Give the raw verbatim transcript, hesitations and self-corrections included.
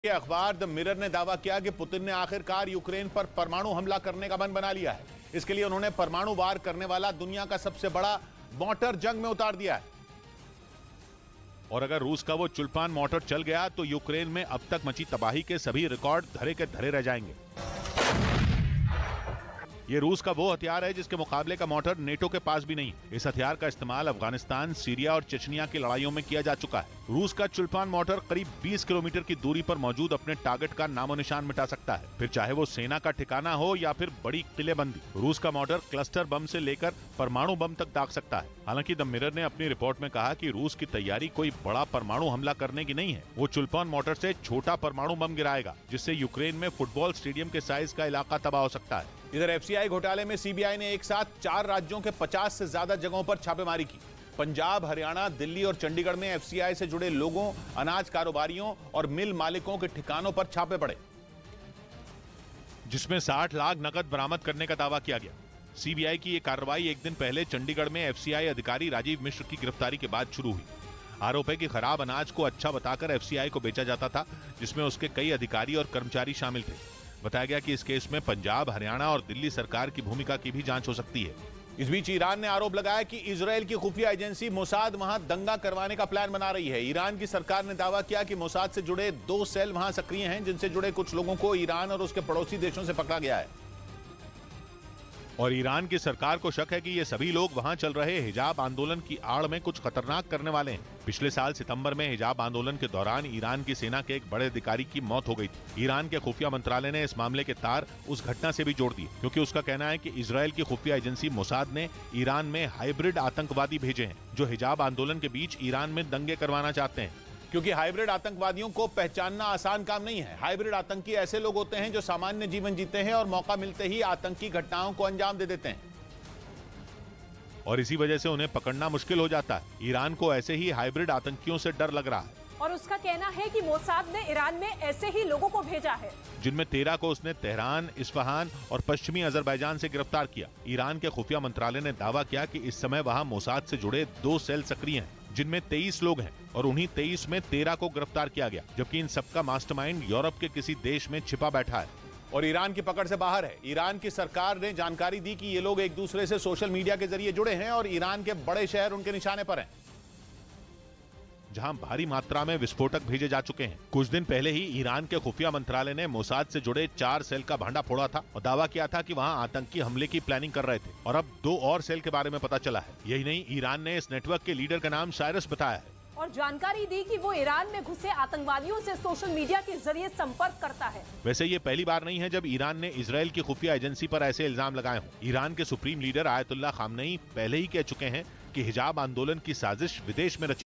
अखबार the mirror ने दावा किया कि पुतिन ने आखिरकार यूक्रेन पर परमाणु हमला करने का मन बना लिया है। इसके लिए उन्होंने परमाणु वार करने वाला दुनिया का सबसे बड़ा मोटर जंग में उतार दिया है। और अगर रूस का वो चुल्पान मोटर चल गया तो यूक्रेन में अब तक मची तबाही के सभी रिकॉर्ड धरे के धरे रह जाएंगे। ये रूस का वो हथियार है जिसके मुकाबले का मोटर नेटो के पास भी नहीं। इस हथियार का इस्तेमाल अफगानिस्तान, सीरिया और चेचनिया की लड़ाइयों में किया जा चुका है। रूस का चुल्पान मोटर करीब बीस किलोमीटर की दूरी पर मौजूद अपने टारगेट का नामो निशान मिटा सकता है, फिर चाहे वो सेना का ठिकाना हो या फिर बड़ी किलेबंदी। रूस का मोटर क्लस्टर बम से लेकर परमाणु बम तक दाग सकता है। हालांकि द मिरर ने अपनी रिपोर्ट में कहा कि रूस की तैयारी कोई बड़ा परमाणु हमला करने की नहीं है। वो चुल्पान मोटर से छोटा परमाणु बम गिराएगा, जिससे यूक्रेन में फुटबॉल स्टेडियम के साइज का इलाका तबाह हो सकता है। इधर एफसीआई घोटाले में सीबीआई ने एक साथ चार राज्यों के पचास से ज्यादा जगहों पर छापेमारी की। पंजाब, हरियाणा, दिल्ली और चंडीगढ़ में एफसीआई से जुड़े लोगों, अनाज कारोबारियों और मिल मालिकों के ठिकानों पर छापे पड़े, जिसमें साठ लाख नकद बरामद करने का दावा किया गया। सीबीआई की यह कार्रवाई एक दिन पहले चंडीगढ़ में एफसीआई अधिकारी राजीव मिश्र की गिरफ्तारी के बाद शुरू हुई। आरोप है कि खराब अनाज को अच्छा बताकर एफसीआई को बेचा जाता था, जिसमें उसके कई अधिकारी और कर्मचारी शामिल थे। बताया गया कि इस केस में पंजाब, हरियाणा और दिल्ली सरकार की भूमिका की भी जांच हो सकती है। इस बीच ईरान ने आरोप लगाया कि इजरायल की खुफिया एजेंसी मोसाद वहां दंगा करवाने का प्लान बना रही है। ईरान की सरकार ने दावा किया कि मोसाद से जुड़े दो सेल वहां सक्रिय हैं, जिनसे जुड़े कुछ लोगों को ईरान और उसके पड़ोसी देशों से पकड़ा गया है। और ईरान की सरकार को शक है कि ये सभी लोग वहां चल रहे हिजाब आंदोलन की आड़ में कुछ खतरनाक करने वाले हैं। पिछले साल सितंबर में हिजाब आंदोलन के दौरान ईरान की सेना के एक बड़े अधिकारी की मौत हो गई थी। ईरान के खुफिया मंत्रालय ने इस मामले के तार उस घटना से भी जोड़ दिए, क्योंकि उसका कहना है कि इजरायल की खुफिया एजेंसी मोसाद ने ईरान में हाइब्रिड आतंकवादी भेजे हैं, जो हिजाब आंदोलन के बीच ईरान में दंगे करवाना चाहते हैं। क्योंकि हाइब्रिड आतंकवादियों को पहचानना आसान काम नहीं है। हाइब्रिड आतंकी ऐसे लोग होते हैं जो सामान्य जीवन जीते हैं और मौका मिलते ही आतंकी घटनाओं को अंजाम दे देते हैं, और इसी वजह से उन्हें पकड़ना मुश्किल हो जाता है। ईरान को ऐसे ही हाइब्रिड आतंकियों से डर लग रहा है, और उसका कहना है कि मोसाद ने ईरान में ऐसे ही लोगों को भेजा है, जिनमें तेरह को उसने तेहरान, इस्फहान और पश्चिमी अजरबैजान से गिरफ्तार किया। ईरान के खुफिया मंत्रालय ने दावा किया कि इस समय वहां मोसाद से जुड़े दो सेल सक्रिय हैं, जिनमें तेईस लोग हैं, और उन्हीं तेईस में तेरह को गिरफ्तार किया गया, जबकि इन सबका मास्टरमाइंड यूरोप के किसी देश में छिपा बैठा है और ईरान की पकड़ से बाहर है। ईरान की सरकार ने जानकारी दी कि ये लोग एक दूसरे से सोशल मीडिया के जरिए जुड़े हैं और ईरान के बड़े शहर उनके निशाने पर हैं, जहां भारी मात्रा में विस्फोटक भेजे जा चुके हैं। कुछ दिन पहले ही ईरान के खुफिया मंत्रालय ने मोसाद से जुड़े चार सेल का भांडा फोड़ा था और दावा किया था कि वहां आतंकी हमले की प्लानिंग कर रहे थे, और अब दो और सेल के बारे में पता चला है। यही नहीं, ईरान ने इस नेटवर्क के लीडर का नाम साइरस बताया है और जानकारी दी कि वो ईरान में घुसे आतंकवादियों से सोशल मीडिया के जरिए संपर्क करता है। वैसे ये पहली बार नहीं है जब ईरान ने इजरायल की खुफिया एजेंसी पर ऐसे इल्जाम लगाए हों। ईरान के सुप्रीम लीडर आयतुल्लाह खामनेई पहले ही कह चुके हैं कि हिजाब आंदोलन की साजिश विदेश में रची